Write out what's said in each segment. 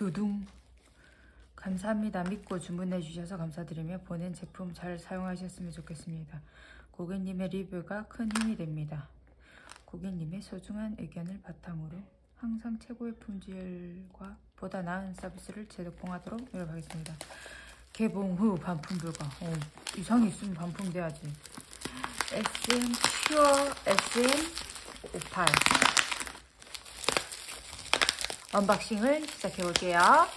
두둥. 감사합니다. 믿고 주문해 주셔서 감사드리며 보낸 제품 잘 사용하셨으면 좋겠습니다. 고객님의 리뷰가 큰 힘이 됩니다. 고객님의 소중한 의견을 바탕으로 항상 최고의 품질과 보다 나은 서비스를 제공하도록 노력하겠습니다. 개봉 후 반품 불가. 이상이 있으면 반품돼야지. SM 퓨어 SM58 언박싱을 시작해 볼게요.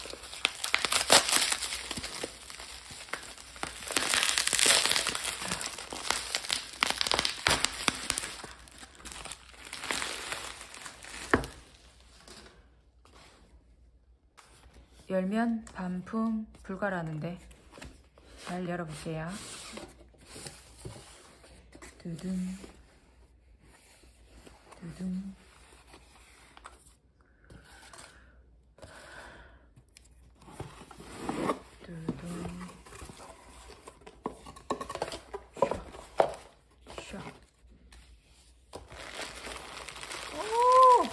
열면 반품 불가라는데 잘 열어볼게요. 두둥 두둥. 두둥. 샤. 오!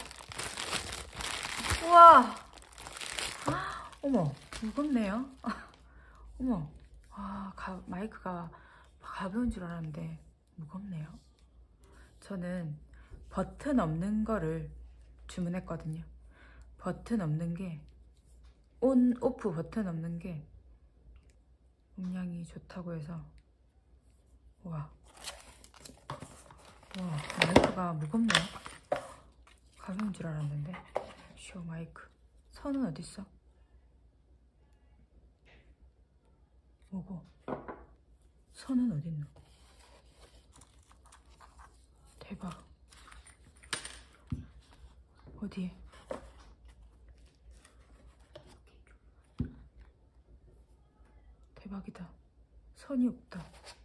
우와! 어머, 무겁네요. 어머, 마이크가 가벼운 줄 알았는데 무겁네요. 저는 버튼 없는 거를 주문했거든요. 버튼 없는 게, 온, 오프 버튼 없는 게 음량이 좋다고 해서. 우와, 마이크가 무겁네요. 가벼운 줄 알았는데. 쇼 마이크. 선은 어딨어? 뭐고? 선은 어딨노? 대박. 어디에? 대박이다. 선이 없다.